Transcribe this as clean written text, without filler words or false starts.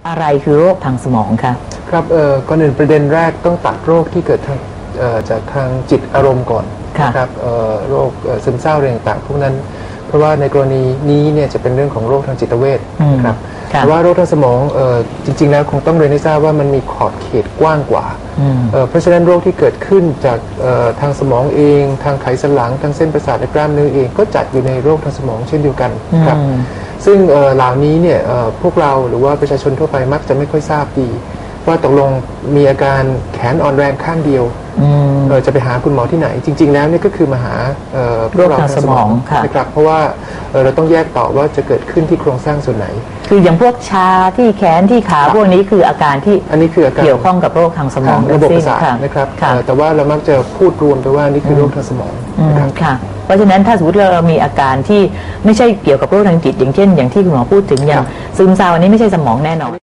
อะไรคือโรคทางสมองคะครับก่อนอื่นประเด็นแรกต้องตัดโรคที่เกิดทางจากทางจิตอารมณ์ก่อนนะครับโรคซึมเศร้าอะไรต่างๆพวกนั้นเพราะว่าในกรณีนี้เนี่ยจะเป็นเรื่องของโรคทางจิตเวชนะครับแต่ว่าโรคทางสมองจริงๆแล้วคงต้องเรียนให้ทราบว่ามันมีขอบเขตกว้างกว่าเพราะฉะนั้นโรคที่เกิดขึ้นจากทางสมองเองทางไขสันหลังทางเส้นประสาทและกล้ามเนื้อเองก็จัดอยู่ในโรคทางสมองเช่นเดียวกันครับซึ่งเหล่านี้เนี่ยพวกเราหรือว่าประชาชนทั่วไปมักจะไม่ค่อยทราบดีว่าตกลงมีอาการแขนอ่อนแรงข้างเดียวจะไปหาคุณหมอที่ไหนจริงๆแล้วนี่ก็คือมาหาโรคทางสมองนะครับเพราะว่าเราต้องแยกต่อว่าจะเกิดขึ้นที่โครงสร้างส่วนไหนคืออย่างพวกชาที่แขนที่ขาพวกนี้คืออาการที่อันนี้คืออาการเกี่ยวข้องกับโรคทางสมองระบบประสาทนะครับแต่ว่าเรามักจะพูดรวมไปว่านี่คือโรคทางสมองค่ะเพราะฉะนั้นถ้าสมมติเรามีอาการที่ไม่ใช่เกี่ยวกับโรคทางจิตอย่างเช่นอย่างที่คุณหมอพูดถึงอย่างซึมเศร้าอันนี้ไม่ใช่สมองแน่นอน